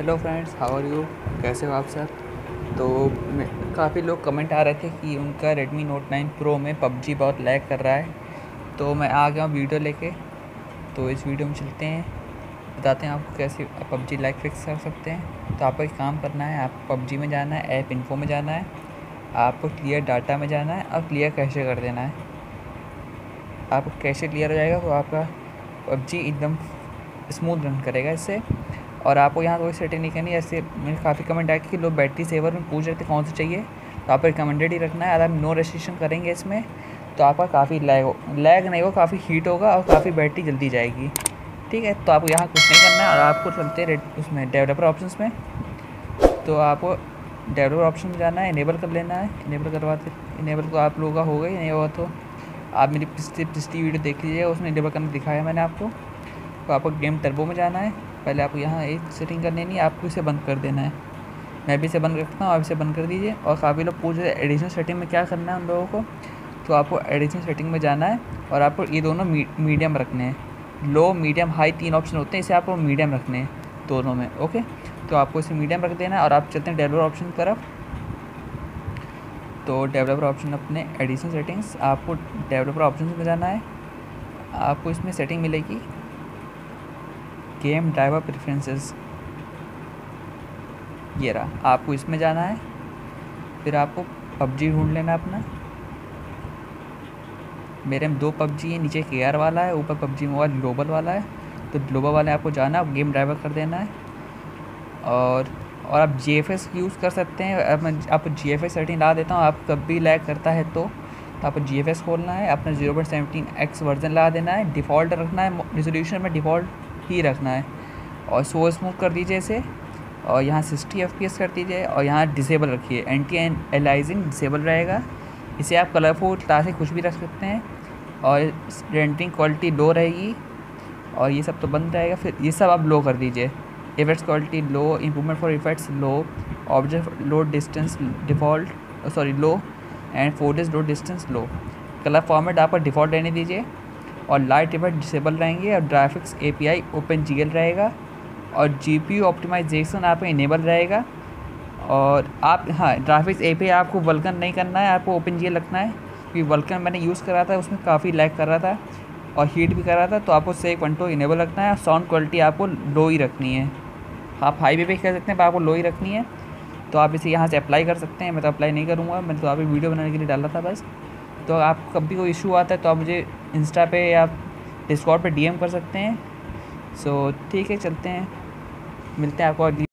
Hello friends, how are you? कैसे हो आप सब? तो काफ़ी लोग कमेंट आ रहे थे कि उनका Redmi Note 9 Pro में PUBG बहुत लैग कर रहा है। तो मैं आ गया हूँ वीडियो लेके। तो इस वीडियो में चलते हैं, बताते हैं आपको कैसे आप PUBG लैग फिक्स कर सकते हैं। तो आपको एक काम करना है, आपको PUBG में जाना है, ऐप इन्फो में जाना है, आपको क्लियर डाटा में जाना है और क्लियर कैशे कर देना है। आपका कैशे क्लियर हो जाएगा तो आपका PUBG एकदम स्मूथ रन करेगा इससे। और आपको यहाँ कोई सेटिंग नहीं करनी। ऐसे मेरे काफ़ी कमेंट आए कि लोग बैटरी सेवर में पूछ रहे थे कौन सा चाहिए, तो आप रिकमेंडेड ही रखना है। अगर आप नो रेस्ट्रिक्शन करेंगे इसमें तो आपका काफ़ी लैग नहीं होगा, काफ़ी हीट होगा और काफ़ी बैटरी जल्दी जाएगी। ठीक है, तो आपको यहाँ कुछ नहीं करना है और आपको चलते रेड उसमें डेवलपर ऑप्शंस में। तो आपको डेवलपर ऑप्शन में जाना है, इनेबल कर लेना है। इनेबल करवाते इनेबल तो आप लोगों का हो गई, नहीं होगा तो आप मेरी पिछली वीडियो देख लीजिएगा, उसमें इनेबल करना दिखाया मैंने आपको। तो आपको गेम टर्बो में जाना है। पहले आपको यहाँ एक सेटिंग कर लेनी है, आपको इसे बंद कर देना है। मैं भी इसे बंद रखता हूँ, आप इसे बंद कर दीजिए। और काफ़ी लोग पूछ रहे हैं एडिशनल सेटिंग में क्या करना है उन लोगों को। तो आपको एडिशनल सेटिंग में जाना है और आपको ये दोनों मीडियम रखने हैं। लो, मीडियम, हाई 3 ऑप्शन होते हैं, इसे आपको मीडियम रखने हैं दोनों में। ओके, तो आपको इसे मीडियम रख देना है और आप चलते हैं डेवलपर ऑप्शन की तरफ। तो डेवलपर ऑप्शन अपने एडिशनल सेटिंग्स, आपको डेवलपर ऑप्शन में जाना है। आपको इसमें सेटिंग मिलेगी गेम ड्राइवर प्रेफरेंसेस, ये रहा। आपको इसमें जाना है, फिर आपको PUBG ढूंढ लेना अपना। मेरे में 2 PUBG है, नीचे KR वाला है, ऊपर PUBG मोबाइल ग्लोबल वाला है। तो ग्लोबल वाले आपको जाना है, गेम ड्राइवर कर देना है। और आप GFS यूज़ कर सकते हैं। अब मैं आपको GFS सेटिंग ला देता हूँ, आप कभी लैग करता है तो आपको GFS खोलना है, अपना 0.17x वर्जन ला देना है, डिफ़ॉल्ट रखना है, रिजोल्यूशन में डिफ़ॉल्ट ही रखना है। और सो स्मूथ कर दीजिए इसे, और यहाँ 60 FPS कर दीजिए और यहाँ डिसेबल रखिए, एंटी एलाइजिंग डिसेबल रहेगा। इसे आप कलरफुल क्लासिक कुछ भी रख सकते हैं और रेंडरिंग क्वालिटी लो रहेगी और ये सब तो बंद रहेगा। फिर ये सब आप लो कर दीजिए, effects quality low, improvement for effects low, object load distance default low and foliage load distance low. Colour format आपका डिफ़ॉल्ट रहने दीजिए और लाइट इफेक्ट डिसेबल रहेंगे और ग्राफिक्स API OpenGL रहेगा और GPU ऑप्टिमाइजेशन आपका इनेबल रहेगा। और आप ग्राफिक्स API आपको वल्कन नहीं करना है, आपको OpenGL रखना है, क्योंकि वल्कन मैंने यूज़ करा था, उसमें काफ़ी लैग कर रहा था और हीट भी कर रहा था। तो आपको सेव कंट्रोल इनेबल रखना है और साउंड क्वालिटी आपको लो ही रखनी है। आप हाई भी कर सकते हैं पर आपको लो ही रखनी है। तो आप इसे यहाँ से अप्लाई कर सकते हैं। मैं तो अप्लाई नहीं करूँगा, मैंने तो अभी वीडियो बनाने के लिए डाला था बस। तो आपको कभी कोई इशू आता है तो आप मुझे इंस्टा पे या डिस्कॉर्ड पे DM कर सकते हैं। सो ठीक है, चलते हैं, मिलते हैं आपको अगली